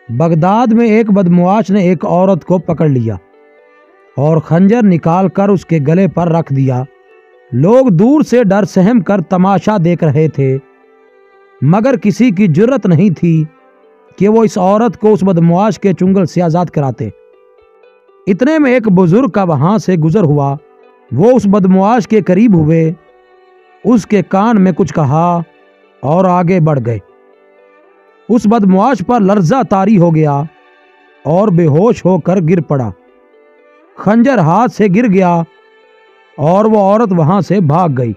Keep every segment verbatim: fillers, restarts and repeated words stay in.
Baghdad میں ایک بدمعاش نے ایک عورت کو پکڑ لیا اور خنجر نکال کر اس کے گلے پر رکھ دیا۔ لوگ دور سے ڈر سہم کر تماشا دیکھ رہے تھے، مگر کسی کی جرت نہیں تھی کہ وہ اس عورت کو اس بدمعاش کے چنگل سے آزاد کراتے۔ اتنے میں ایک بزرگ کا وہاں سے گزر ہوا۔ وہ اس بدمعاش کے قریب ہوئے، اس کے کان میں کچھ کہا اور آگے بڑھ گئے۔ اس بدمعاش پر لرزہ طاری ہو گیا اور بے ہوش ہو کر گر پڑا۔ خنجر ہاتھ سے گر گیا اور وہ عورت وہاں سے بھاگ گئی۔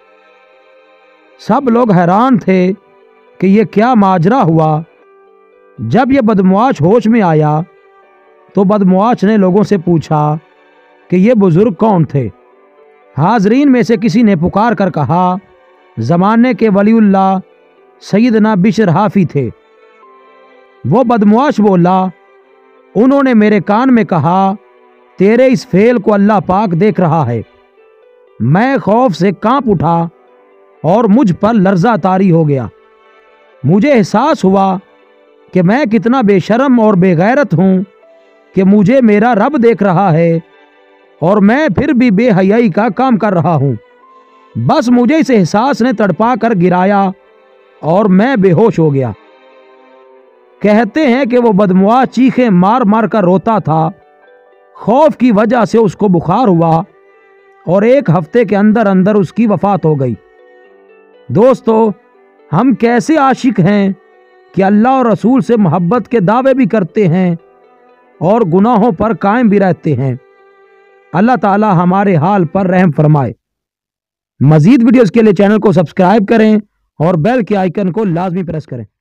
سب لوگ حیران تھے کہ یہ کیا ماجرا ہوا۔ جب یہ بدمعاش ہوش میں آیا تو بدمعاش نے لوگوں سے پوچھا کہ یہ بزرگ کون تھے۔ حاضرین میں سے کسی نے پکار کر کہا، زمانے کے ولی اللہ سیدنا بشر حافی تھے۔ وہ بدمعاش بولا، انہوں نے میرے کان میں کہا، تیرے اس فعل کو اللہ پاک دیکھ رہا ہے۔ میں خوف سے کانپ اٹھا اور مجھ پر لرزہ طاری ہو گیا۔ مجھے احساس ہوا کہ میں کتنا بے شرم اور بے غیرت ہوں کہ مجھے میرا رب دیکھ رہا ہے اور میں پھر بھی بے حیائی کا کام کر رہا ہوں۔ بس مجھے اس احساس نے تڑپا کر گرایا اور میں بے ہوش ہو گیا۔ کہتے ہیں کہ وہ بدمعاش چیخیں مار مار کر روتا تھا۔ خوف کی وجہ سے اس کو بخار ہوا اور ایک ہفتے کے اندر اندر اس کی وفات ہو گئی۔ دوستو، ہم کیسے عاشق ہیں کہ اللہ اور رسول سے محبت کے دعوے بھی کرتے ہیں اور گناہوں پر قائم بھی رہتے ہیں۔ اللہ تعالی ہمارے حال پر رحم فرمائے۔ مزید ویڈیوز کے لیے چینل کو سبسکرائب کریں اور بیل کے آئیکن کو لازمی پریس کریں۔